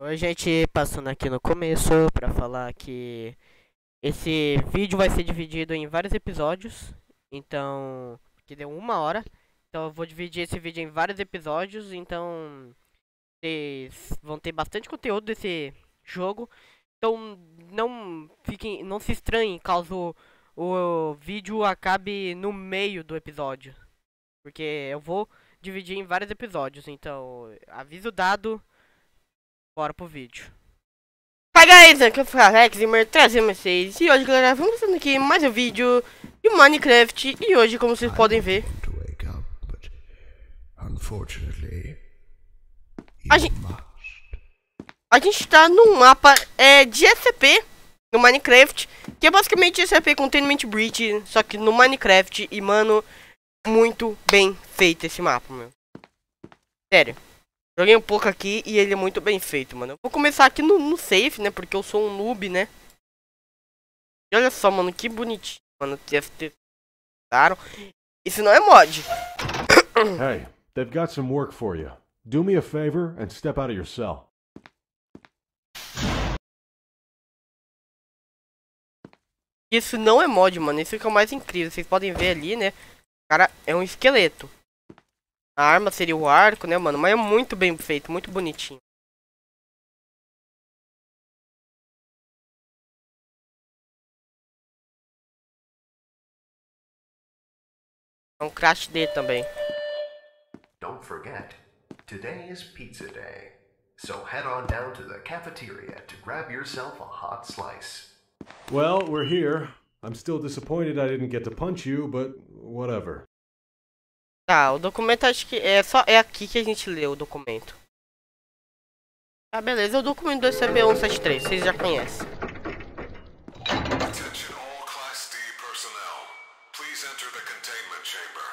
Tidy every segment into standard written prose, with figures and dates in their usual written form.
Oi, gente, passando aqui no começo pra falar que esse vídeo vai ser dividido em vários episódios, então, que deu 1 hora, então eu vou dividir esse vídeo em vários episódios, então vocês vão ter bastante conteúdo desse jogo, então não se estranhem caso o vídeo acabe no meio do episódio, porque eu vou dividir em vários episódios, então aviso dado, bora pro vídeo. Hi guys, aqui é o Alex Gamer trazendo vocês. E hoje, galera, vamos fazendo aqui mais um vídeo de Minecraft. E hoje, como vocês podem ver, a gente tá num mapa de SCP no Minecraft, que é basicamente SCP Containment Breach, só que no Minecraft. E mano, muito bem feito esse mapa, meu. Sério. Joguei um pouco aqui e ele é muito bem feito, mano. Eu vou começar aqui no safe, né? Porque eu sou um noob, né? E olha só, mano, que bonitinho, mano. Testaram. Isso não é mod. Hey, they've got some work for you. Do me a favor and step out of your cell. Isso não é mod, mano. Isso que é o mais incrível. Vocês podem ver ali, né? O cara é um esqueleto. A arma seria o arco, né, mano? Mas é muito bem feito, muito bonitinho. É um crash D também. Don't forget, today is pizza day. So head on down to the cafeteria to grab yourself a hot slice. Well, we're here. I'm still disappointed I didn't get to punch you, but whatever. Tá, o documento acho que é aqui que a gente lê o documento. Tá, beleza, é o documento do SCP-173, vocês já conhecem. Attention all Class D personnel. Please enter the containment chamber.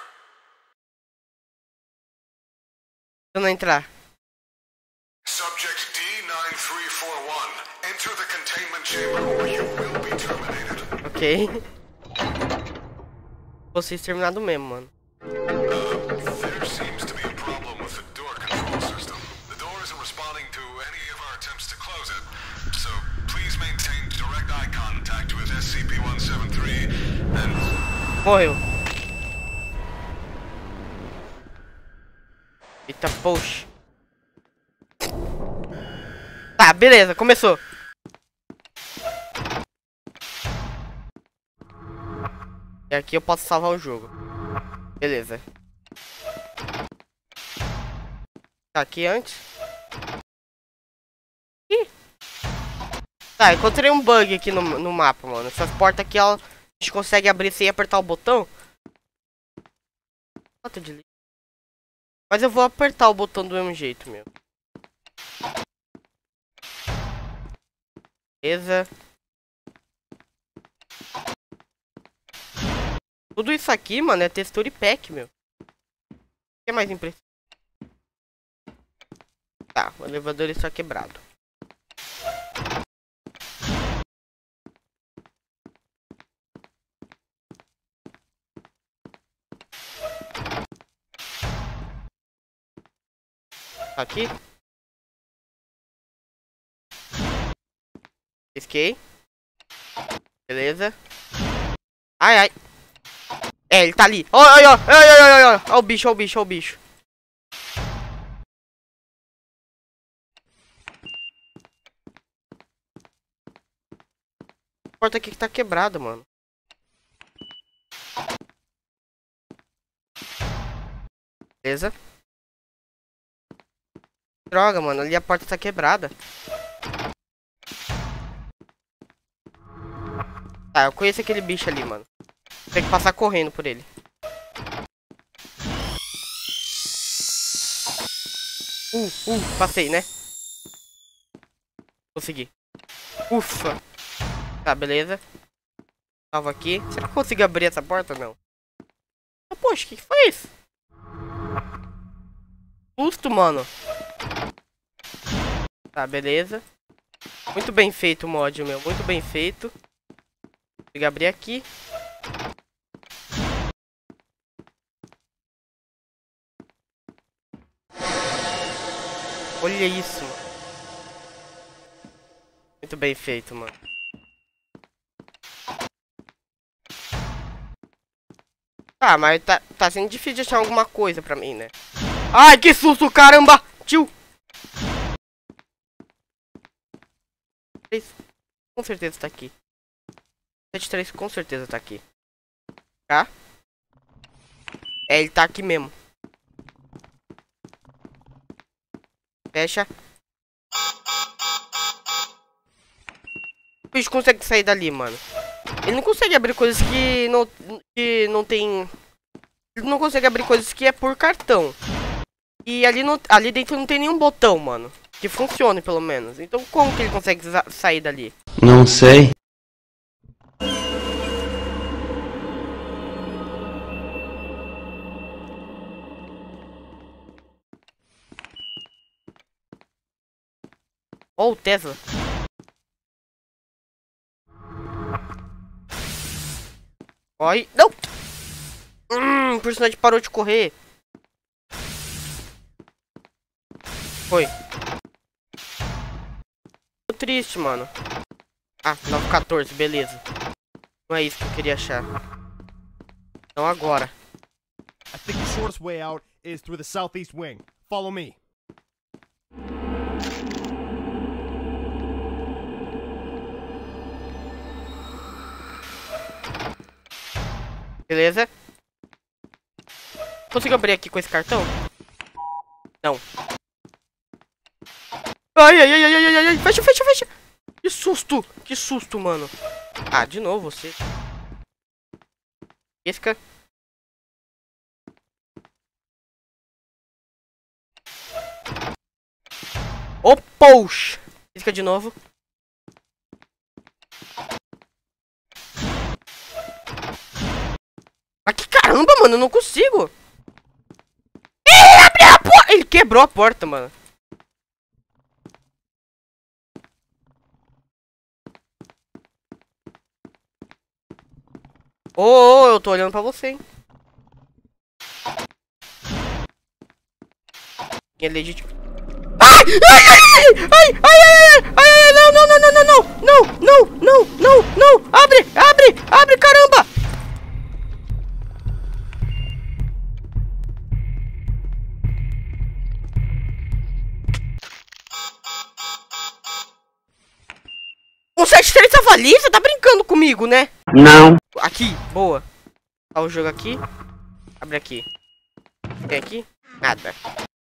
Se eu não entrar. Subject D9341. Enter the containment chamber or you will be terminated. Ok. Vou ser exterminado mesmo, mano. There seems to be a problem with the door control system. The door isn't responding to any of our attempts to close it. So please maintain direct eye contact with SCP-173 and... Morreu. Eita, poxa. Tá, beleza, começou. E aqui eu posso salvar o jogo. Beleza. Tá aqui antes. Ih. Tá, encontrei um bug aqui no mapa, mano. Essas portas aqui, ó, a gente consegue abrir sem apertar o botão. Bota de lixo. Mas eu vou apertar o botão do mesmo jeito, meu. Beleza. Tudo isso aqui, mano, é textura e pack, meu. O que é mais impressionante? Tá, o elevador está quebrado. Tá aqui. Risquei. Beleza. Ai, ai. É, ele tá ali. Olha, olha, olha, olha, olha, olha. Olha o bicho, olha o bicho, olha o bicho. A porta aqui que tá quebrada, mano. Beleza. Droga, mano. Ali a porta tá quebrada. Tá, eu conheço aquele bicho ali, mano. Tem que passar correndo por ele. Passei, né? Consegui. Ufa. Tá, beleza. Salva aqui. Será que eu consigo abrir essa porta? Não. Ah, poxa, o que foi isso? Susto, mano. Tá, beleza. Muito bem feito o mod, meu. Muito bem feito. Consegui abrir aqui. Olha isso. Muito bem feito, mano. Ah, mas tá sendo difícil de achar alguma coisa pra mim, né? Ai, que susto, caramba! Tio! Com certeza tá aqui. 73 com certeza tá aqui. Tá? É, ele tá aqui mesmo. Fecha. O bicho consegue sair dali, mano. Ele não consegue abrir coisas que não tem... Ele não consegue abrir coisas que é por cartão. E ali dentro não tem nenhum botão, mano. Que funcione, pelo menos. Então como que ele consegue sair dali? Não sei. Ou Tesla. Oi. Não! O personagem parou de correr. Foi. Tô triste, mano. Ah, 914, beleza. Não é isso que eu queria achar. Então agora. I think the shortest way out is through the southeast wing. Follow me. Beleza. Consigo abrir aqui com esse cartão? Não. Ai, ai, ai, ai, ai, ai, ai. Fecha, fecha, fecha. Que susto. Que susto, mano. Ah, de novo você. Isca. Ô, poxa. Isca de novo. Ah, que caramba, mano. Eu não consigo. Ele abriu a porta. Ele quebrou a porta, mano. Ô, eu tô olhando pra você, hein. É legítimo. Ai, ai, ai, ai, ai, ai, ai, ai, não, não, não, não, não, não, não, não, não, não, abre, abre, abre, caramba. O 73 tava ali? Você tá brincando comigo, né? Não. Aqui, boa. Olha o jogo aqui. Abre aqui. Tem aqui? Nada.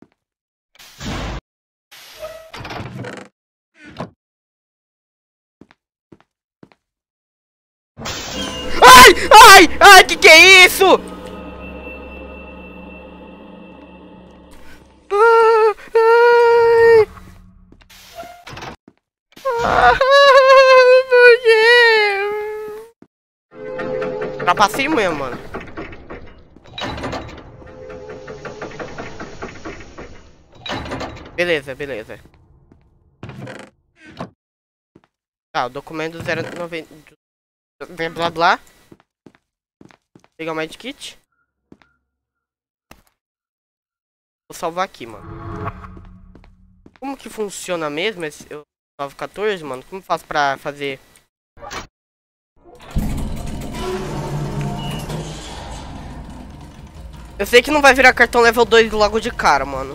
Ai! Ai! Ai! Que é isso? Ai! Por quê? Trapaceio mesmo, mano. Beleza, beleza. Tá, o documento 090. Blá blá. Pegar o medkit. Vou salvar aqui, mano. Como que funciona mesmo esse 914, mano? Como faço pra fazer? Eu sei que não vai virar cartão level 2 logo de cara, mano.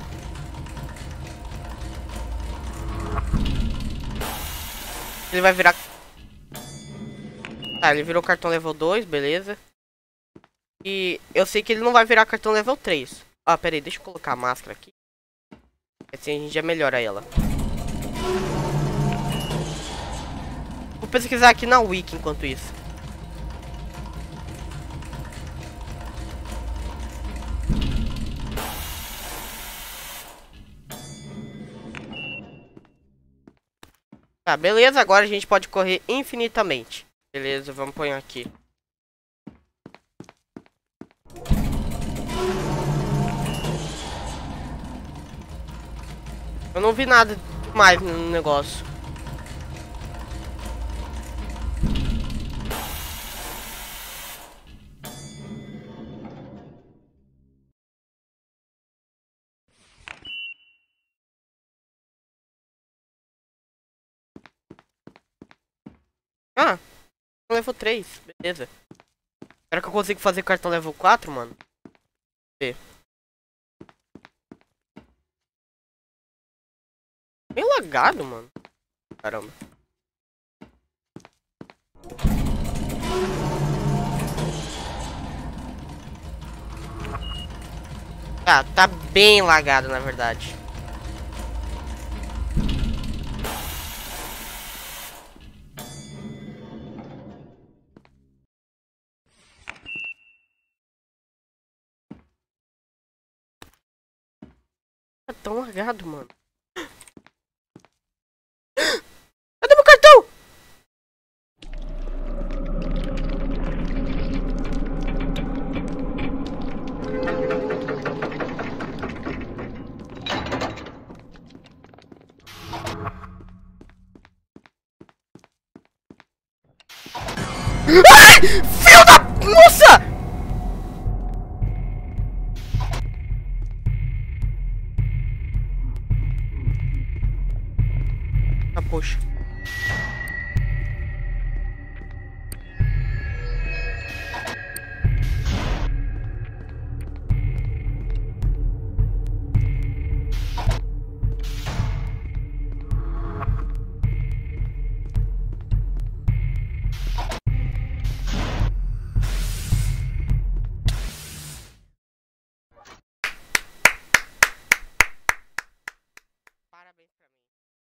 Ele vai virar... Tá, ele virou cartão level 2, beleza. E eu sei que ele não vai virar cartão level 3. Ah, pera aí, deixa eu colocar a máscara aqui. Assim a gente já melhora ela. Vou pesquisar aqui na Wiki enquanto isso. Tá, beleza, agora a gente pode correr infinitamente. Beleza, vamos pôr aqui. Eu não vi nada mais no negócio. Ah, level 3, beleza. Será que eu consigo fazer cartão level 4, mano? Bem lagado, mano. Caramba. Tá bem lagado, na verdade. Tá tão lagado, mano. Cadê meu cartão? Ai! Filho da moça! Ah, poxa.